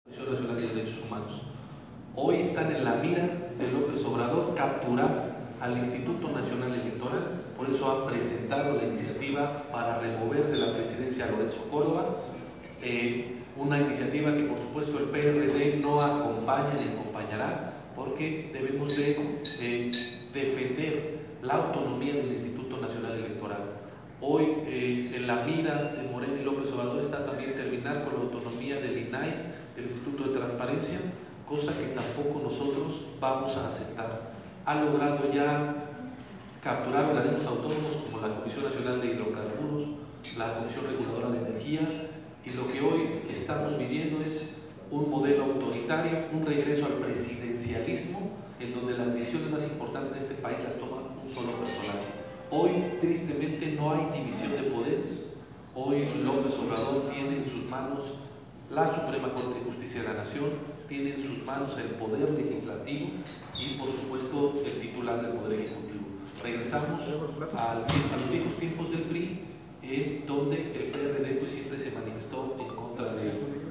Comisión Nacional de Derechos Humanos. Hoy están en la mira de López Obrador capturar al Instituto Nacional Electoral, por eso han presentado la iniciativa para remover de la presidencia a Lorenzo Córdoba, una iniciativa que por supuesto el PRD no acompaña ni acompañará, porque debemos de defender la autonomía del Instituto Nacional Electoral. Hoy en la mira de Morena y López Obrador está también terminar con la autonomía del INAI, del Instituto de Transparencia, cosa que tampoco nosotros vamos a aceptar. Ha logrado ya capturar organismos autónomos como la Comisión Nacional de Hidrocarburos, la Comisión Reguladora de Energía, y lo que hoy estamos viviendo es un modelo autoritario, un regreso al presidencialismo, en donde las decisiones más importantes de este país las toma un solo personaje. Hoy, tristemente, no hay división de poderes. Hoy López Obrador tiene en sus manos la Suprema Corte de Justicia de la Nación, tiene en sus manos el Poder Legislativo y, por supuesto, el titular del Poder Ejecutivo. Regresamos a los viejos tiempos del PRI, donde el PRD pues, siempre se manifestó en contra de